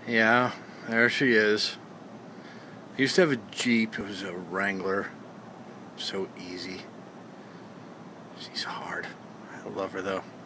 Yeah, there she is. I used to have a Jeep. It was a Wrangler. So easy. She's hard. I love her though.